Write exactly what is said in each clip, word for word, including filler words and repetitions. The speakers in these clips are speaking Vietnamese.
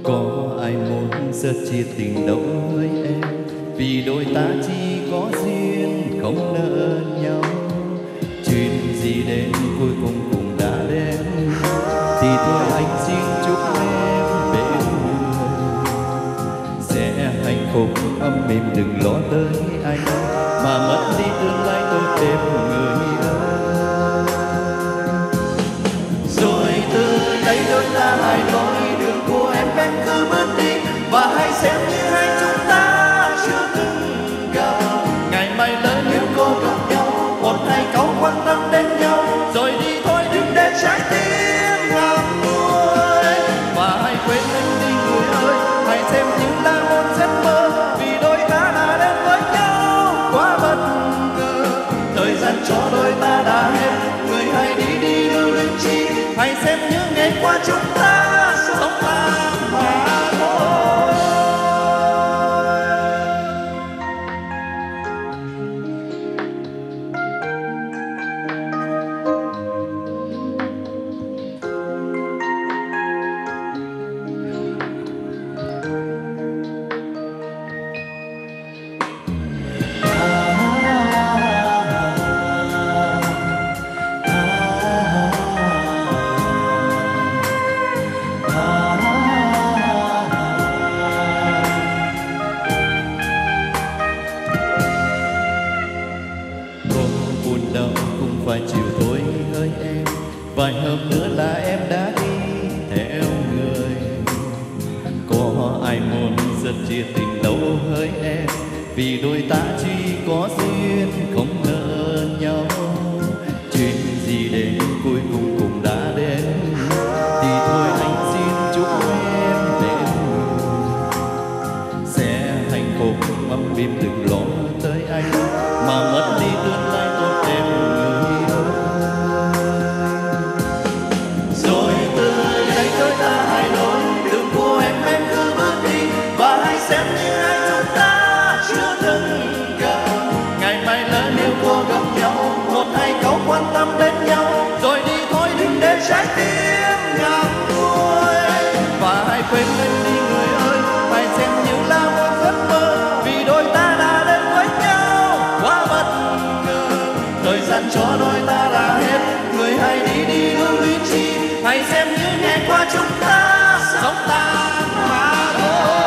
Có ai muốn rất chia tình đâu với em, vì đôi ta chỉ có duyên không nợ nhau. Chuyện gì đến cuối cùng cũng đã đến, thì thôi anh xin chúc em bên người sẽ hạnh phúc ấm êm, đừng lo tới anh mà mất đi tương lai tốt đẹp người ơi. Rồi từ đây đôi ta hai lối, đường của em em cứ bước đi, và hãy xem như hai chúng ta chưa từng gặp. Ngày mai lỡ nếu có gặp nhau, một hai câu quan tâm đến nhau, rồi đi thôi đừng để trái tim ngậm ngùi. Và hãy quên anh đi người ơi, hãy xem như là một giấc mơ, vì đôi ta đã đến với nhau quá bất ngờ. Thời gian cho đôi ta đã hết, người hãy đi đi lưu luyến chi, hãy xem như ngày qua chúng ta sống tạm mà thôi. Phải chịu thôi ơi em, vài hôm nữa là em đã đi theo người. Có ai muốn rất chia tình đâu hỡi em, vì đôi ta chỉ có duyên không nợ nhau. Chuyện gì đến cuối cùng cũng đã đến, thì thôi anh xin chúc em đến sẽ hạnh phúc ấm êm, đừng lo tới anh mà mất đi tương lai tốt đẹp người. Xem như hai chúng ta chưa từng gặp. Ngày mai lỡ nếu có gặp nhau, một hai câu quan tâm đến nhau, rồi đi thôi đừng để trái tim ngậm ngùi. Và hãy quên anh đi người ơi, hãy xem như là một giấc mơ, vì đôi ta đã đến với nhau quá bất ngờ. Thời gian cho đôi ta đã hết, người hãy đi đi lưu luyến chi, hãy xem như ngày qua chúng ta sống tạm mà thôi.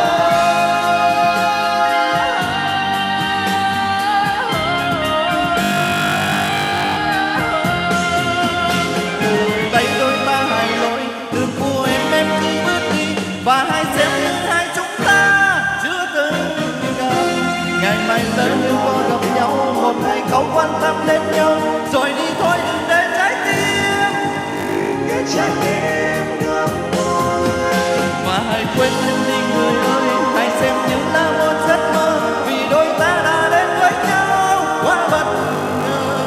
Và hãy xem như hai chúng ta chưa từng gặp. Ngày mai lỡ như có gặp nhau, một hai câu quan tâm đến nhau, rồi đi thôi đừng để trái tim để trái tim ngậm ngùi. Và hãy quên anh đi người ơi, hãy xem như là một giấc mơ, vì đôi ta đã đến với nhau quá bất ngờ.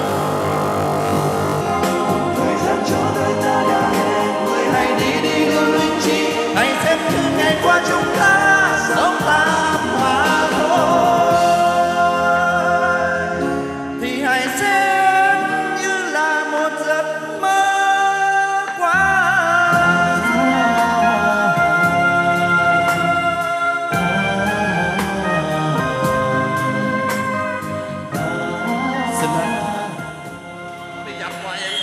Thời gian cho đôi ta đã hết, người hãy đi đi lưu luyến chi, hãy xem như ngày qua chúng ta sống tạm mà thôi. Thì hãy xem như là một giấc mơ quá. Xin lỗi bị dập qua vậy.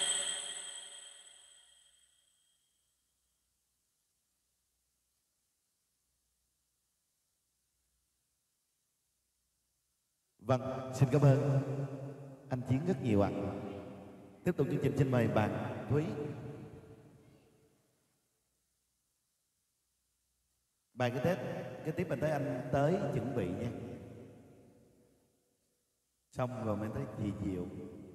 Vâng, xin cảm ơn anh Chiến rất nhiều ạ. Tiếp tục chương trình xin mời bạn Thúy. Bài cái Tết, cái tiếp mình thấy anh tới chuẩn bị nha. Xong rồi mới tới Dì Diệu.